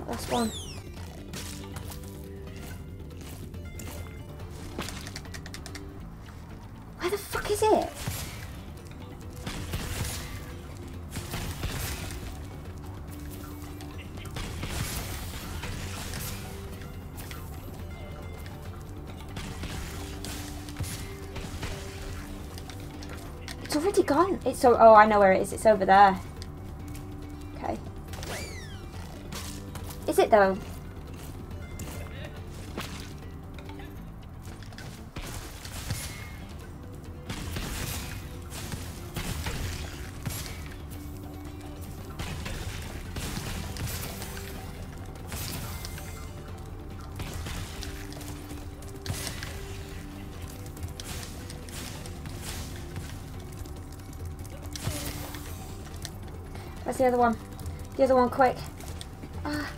That last one. Where the fuck is it? It's already gone. It's so. Oh, I know where it is. It's over there. Okay. Is it though? Where's the other one? The other one, quick. Ah.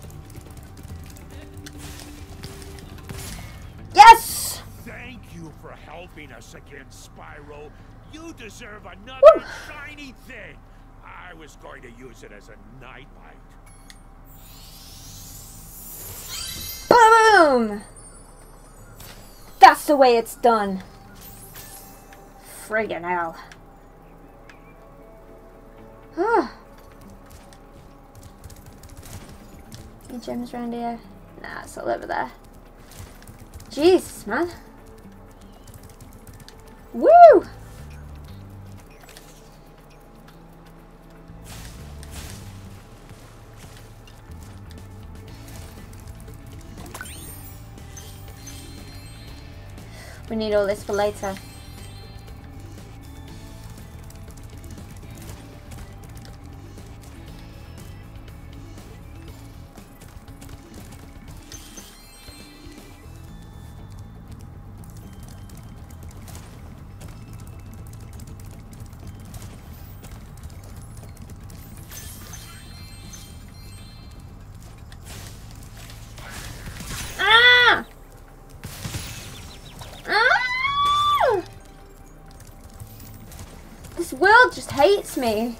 Yes! Thank you for helping us again, Spyro. You deserve another Woo! shiny thing. I was going to use it as a nightlight. Boom! That's the way it's done. Friggin' hell. Any gems around here? Nah, it's all over there. Jesus, man. Woo! We need all this for later. This world just hates me.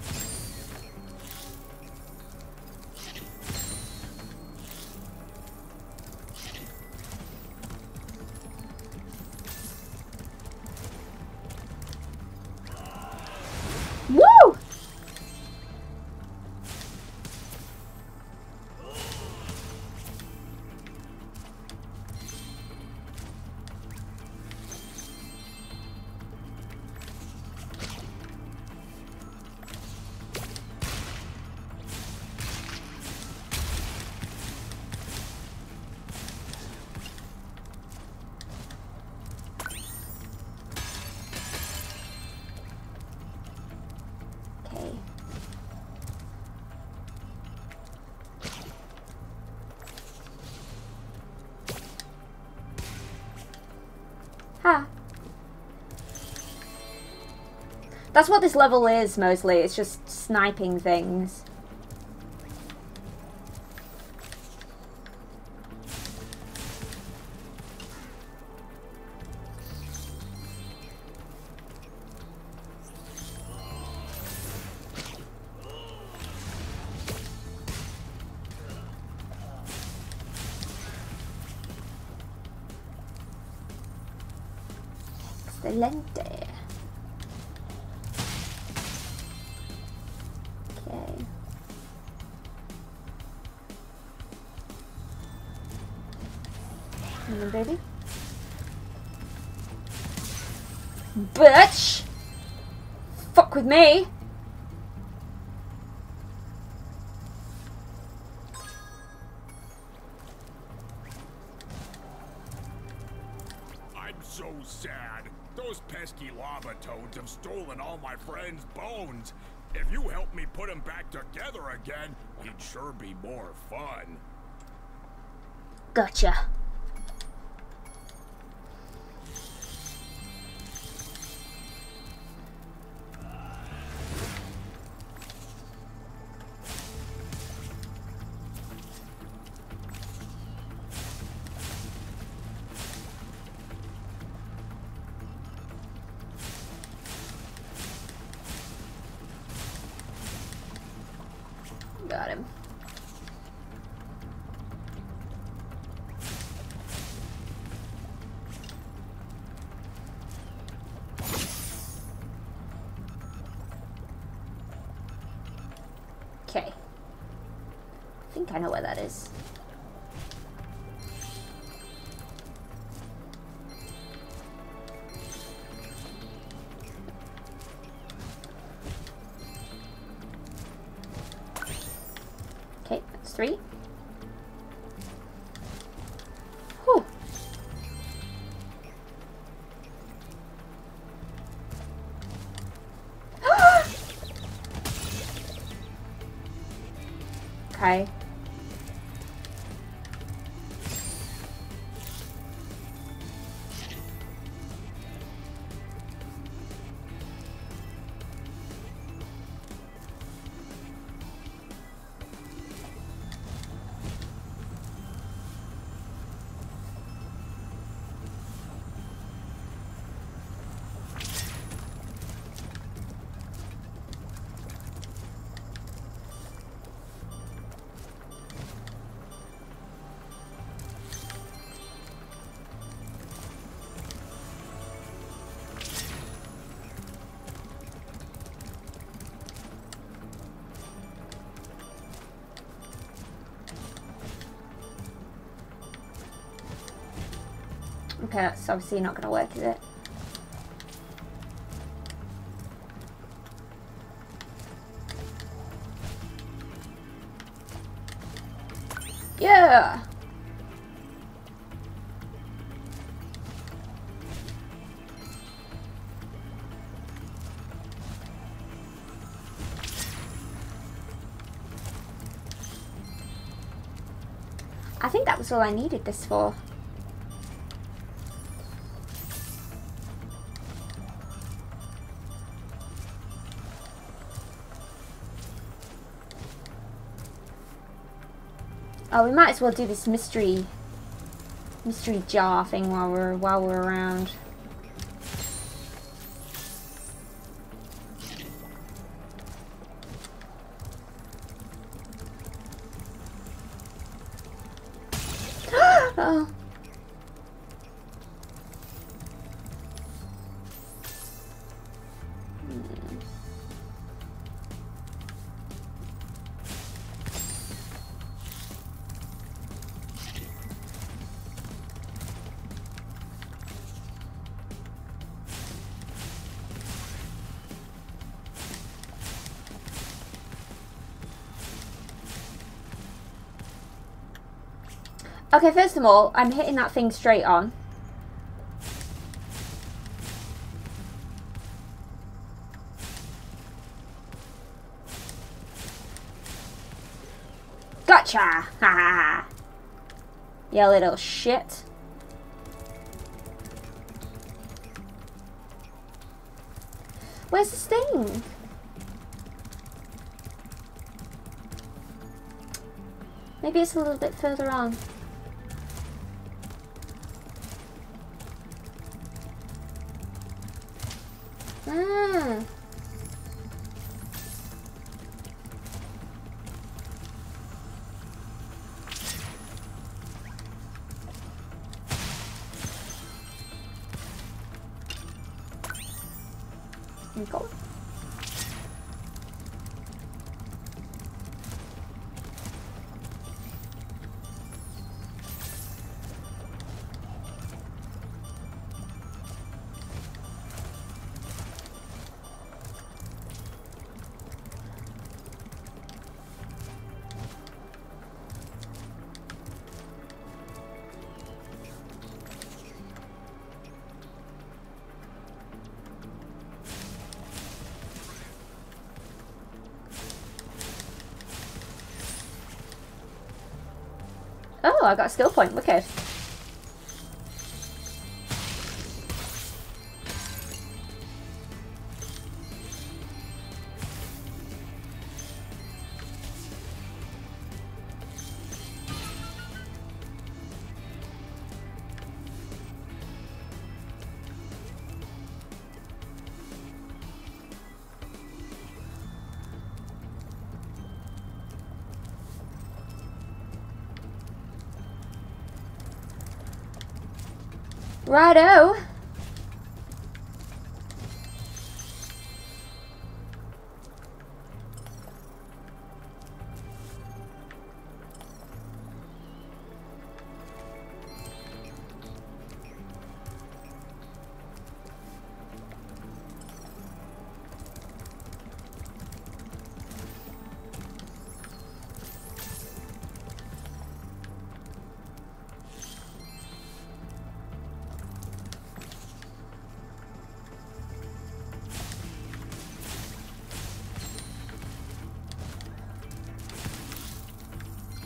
Woo! That's what this level is, mostly. It's just sniping things. Excelente. Okay. Come on, baby. Bitch! Fuck with me! I'm so sad. Those pesky lava toads have stolen all my friends' bones. If you help me put them back together again, it'd sure be more fun. Gotcha. Got him. think I know where that is. Okay, that's 3. Whew. Okay. Okay, that's obviously not going to work, is it? Yeah! I think that was all I needed this for. Oh, we might as well do this mystery jar thing while we're around. Oh. Okay, first of all, I'm hitting that thing straight on. Gotcha! Ha ha ha! You little shit. Where's this thing? Maybe it's a little bit further on. Ah. Here we go. Oh, I got a skill point. Wicked. Righto.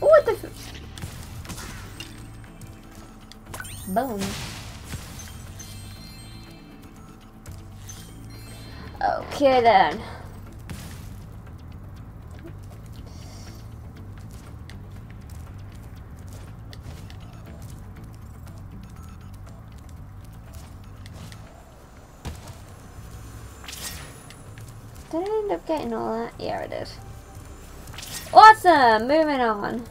What the bone. Okay then. Did I end up getting all that? Yeah, I did. Awesome! Moving on.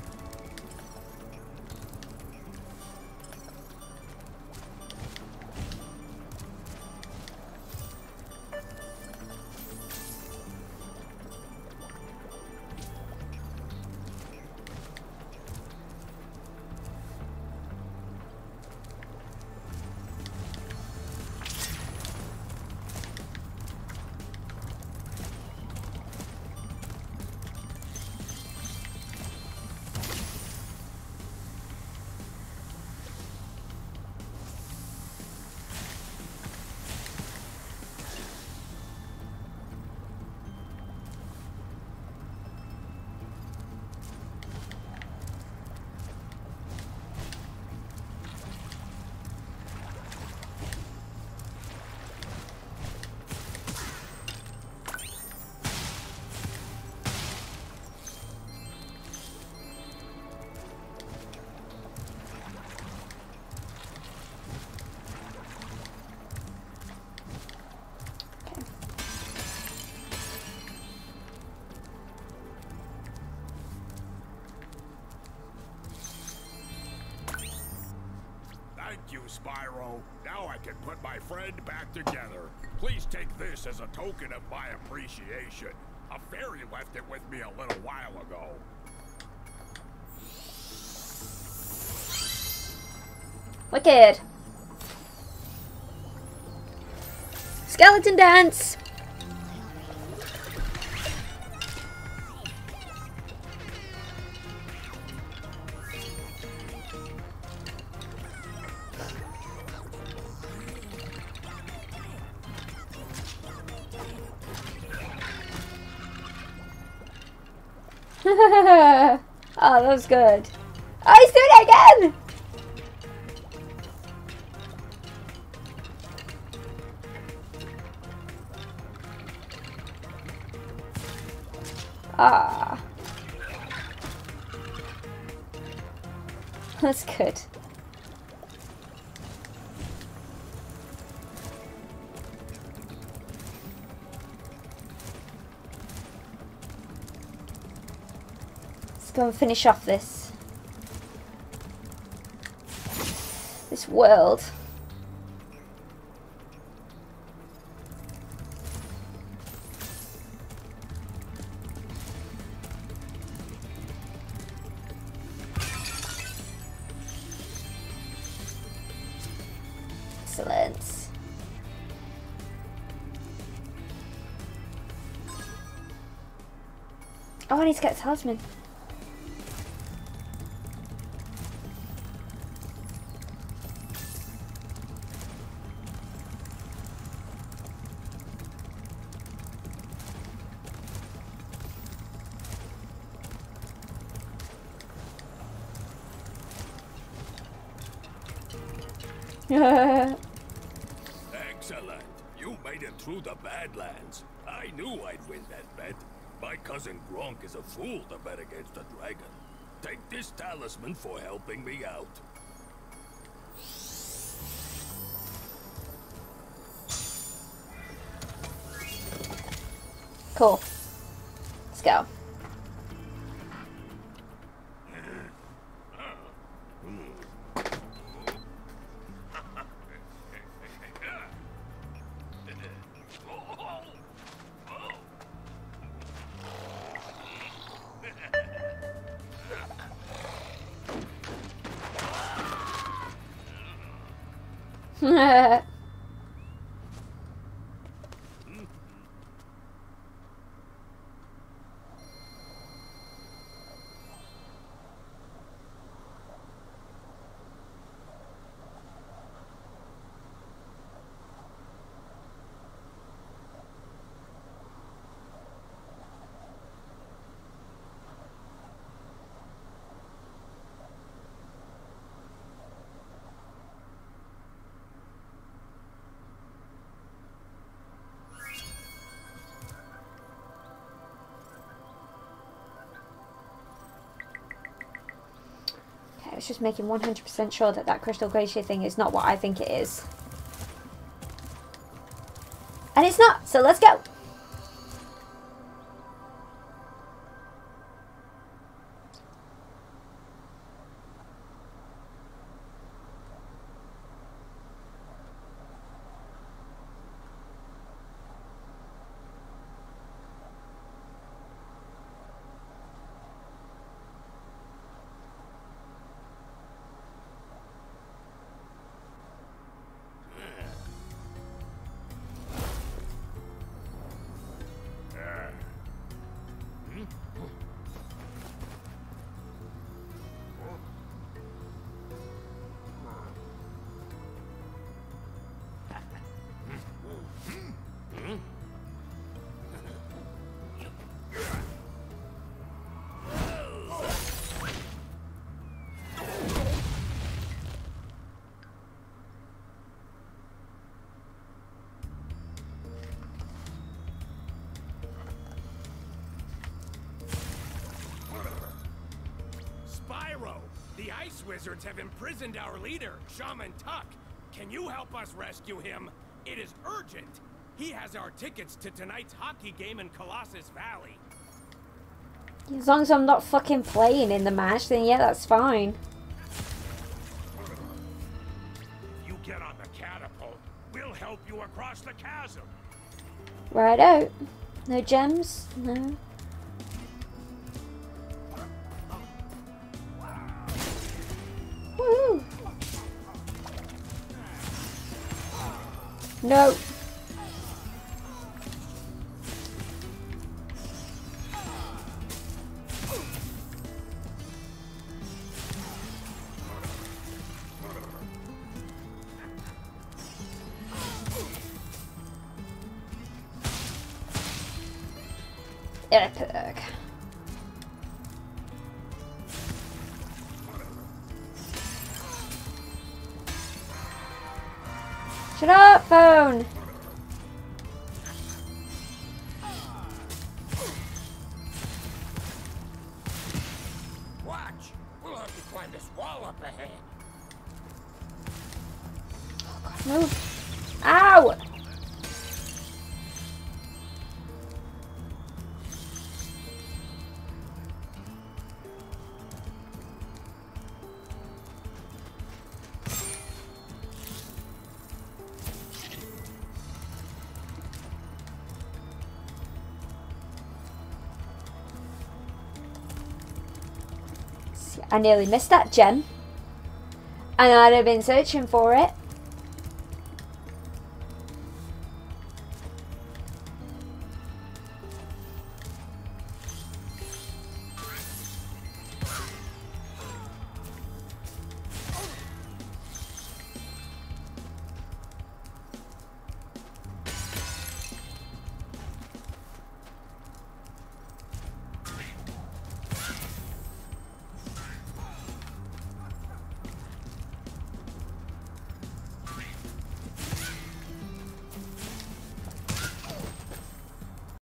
Thank you, Spyro. Now I can put my friend back together. Please take this as a token of my appreciation. A fairy left it with me a little while ago. Wicked. Skeleton dance. Oh, that was good. Oh, he's doing it again! Ah. That's good. Go and finish off this world. Excellent. Oh, I need to get a talisman. Excellent. You made it through the Badlands. I knew I'd win that bet. My cousin Gronk is a fool to bet against a dragon. Take this talisman for helping me out. Cool. Let's go. it's just making 100% sure that that Crystal Glacier thing is not what I think it is. And it's not, so let's go! The Ice Wizards have imprisoned our leader, Shaman Tuck. Can you help us rescue him? It is urgent. He has our tickets to tonight's hockey game in Colossus Valley. As long as I'm not fucking playing in the match, then yeah, that's fine. If you get on the catapult, we'll help you across the chasm. Right out. No gems? No. Woo! No. Epic. Shut up, phone! Watch! We'll have to climb this wall up ahead. Oh god, move! Ow! I nearly missed that gem, and I'd have been searching for it.